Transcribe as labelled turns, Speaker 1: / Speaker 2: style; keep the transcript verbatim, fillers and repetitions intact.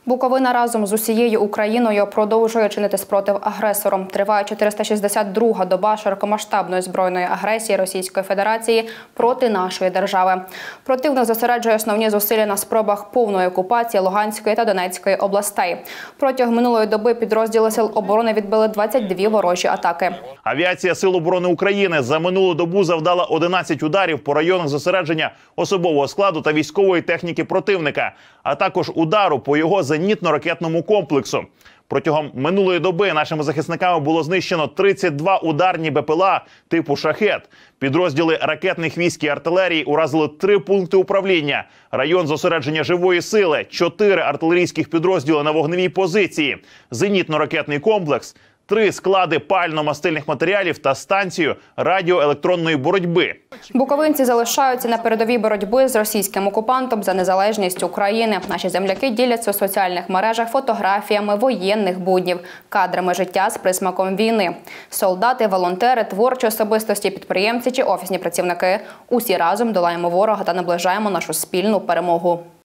Speaker 1: Буковина разом з усією Україною продовжує чинити спротив агресору. Триває чотириста шістдесят друга доба широкомасштабної збройної агресії Російської Федерації проти нашої держави. Противник зосереджує основні зусилля на спробах повної окупації Луганської та Донецької областей. Протягом минулої доби підрозділи Сил оборони відбили двадцять дві ворожі атаки.
Speaker 2: Авіація Сил оборони України за минулу добу завдала одинадцять ударів по районах зосередження особового складу та військової техніки противника, а також удару по його зенітно-ракетному комплексу. Протягом минулої доби нашими захисниками було знищено тридцять два ударні БПЛА типу «Шахет». Підрозділи ракетних військ і артилерії уразили три пункти управління, район зосередження живої сили, чотири артилерійських підрозділи на вогневій позиції, зенітно-ракетний комплекс, три склади пально-мастильних матеріалів та станцію радіоелектронної боротьби.
Speaker 1: Буковинці залишаються на передовій боротьби з російським окупантом за незалежність України. Наші земляки діляться у соціальних мережах фотографіями воєнних буднів, кадрами життя з присмаком війни. Солдати, волонтери, творчі особистості, підприємці чи офісні працівники – усі разом долаємо ворога та наближаємо нашу спільну перемогу.